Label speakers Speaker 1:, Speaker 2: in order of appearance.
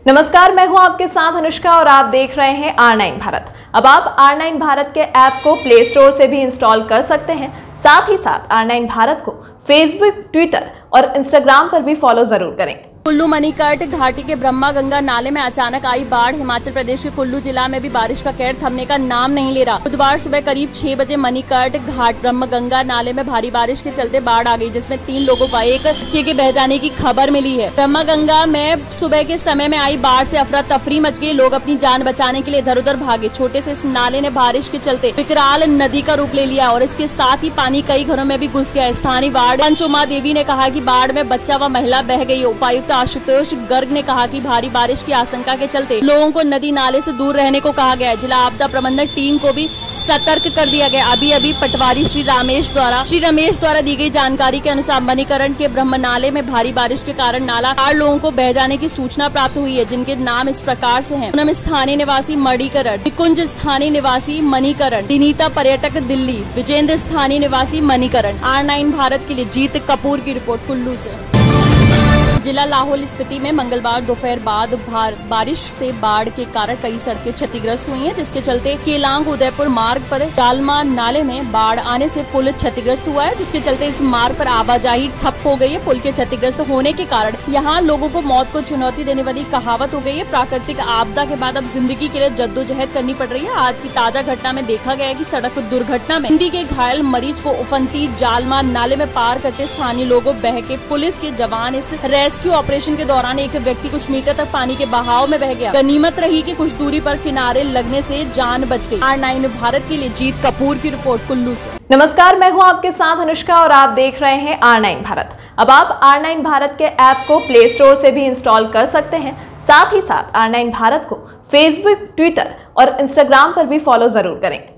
Speaker 1: नमस्कार, मैं हूं आपके साथ अनुष्का और आप देख रहे हैं R9 भारत। अब आप R9 भारत के ऐप को प्ले स्टोर से भी इंस्टॉल कर सकते हैं। साथ ही साथ R9 भारत को फेसबुक, ट्विटर और इंस्टाग्राम पर भी फॉलो जरूर करें।
Speaker 2: कुल्लू मणिकट घाटी के ब्रह्मा गंगा नाले में अचानक आई बाढ़। हिमाचल प्रदेश के कुल्लू जिला में भी बारिश का कहर थमने का नाम नहीं ले रहा। बुधवार सुबह करीब 6 बजे मणिकट घाट ब्रह्मा गंगा नाले में भारी बारिश के चलते बाढ़ आ गई, जिसमें 3 लोगों का एक बच्चे के बह जाने की खबर मिली है। ब्रह्मा गंगा में सुबह के समय में आई बाढ़ से अफरा तफरी मच गई। लोग अपनी जान बचाने के लिए इधर उधर भागे। छोटे से इस नाले ने बारिश के चलते विकराल नदी का रूप ले लिया और इसके साथ ही पानी कई घरों में भी घुस गया। स्थानीय वार्ड पंच उमा देवी ने कहा कि बाढ़ में बच्चा व महिला बह गई। उपायुक्त आशुतोष गर्ग ने कहा कि भारी बारिश की आशंका के चलते लोगों को नदी नाले से दूर रहने को कहा गया है। जिला आपदा प्रबंधन टीम को भी सतर्क कर दिया गया। अभी पटवारी श्री रमेश द्वारा दी गई जानकारी के अनुसार मणिकरण के ब्रह्म नाले में भारी बारिश के कारण नाला 4 लोगों को बह जाने की सूचना प्राप्त हुई है, जिनके नाम इस प्रकार से हैं। पूनम स्थानीय निवासी मणिकरण, निकुंज स्थानीय निवासी मणिकरण, दिनीता पर्यटक दिल्ली, विजेंद्र स्थानीय निवासी मणिकरण। R9 भारत के लिए जीत कपूर की रिपोर्ट कुल्लू से। जिला लाहौल स्पीति में मंगलवार दोपहर बाद बारिश से बाढ़ के कारण कई सड़कें क्षतिग्रस्त हुई हैं, जिसके चलते केलांग उदयपुर मार्ग पर डालमा नाले में बाढ़ आने से पुल क्षतिग्रस्त हुआ है, जिसके चलते इस मार्ग पर आवाजाही ठप हो गई है। पुल के क्षतिग्रस्त होने के कारण यहाँ लोगों को मौत को चुनौती देने वाली कहावत हो गई है। प्राकृतिक आपदा के बाद अब जिंदगी के लिए जद्दोजहद करनी पड़ रही है। आज की ताजा घटना में देखा गया कि सड़क दुर्घटना में हिंदी के घायल मरीज को उफनती जालमा नाले में पार करते स्थानीय लोगों बह के पुलिस के जवान इस रेस्क्यू ऑपरेशन के दौरान एक व्यक्ति कुछ मीटर तक पानी के बहाव में बह गया। गनीमत रही कि कुछ दूरी पर किनारे लगने से जान बच गई। R9 भारत के लिए जीत कपूर की रिपोर्ट कुल्लू से।
Speaker 1: नमस्कार, मैं हूं आपके साथ अनुष्का और आप देख रहे हैं R9 भारत। अब आप R9 भारत के ऐप को प्ले स्टोर से भी इंस्टॉल कर सकते हैं। साथ ही साथ R9 भारत को फेसबुक, ट्विटर और इंस्टाग्राम पर भी फॉलो जरूर करें।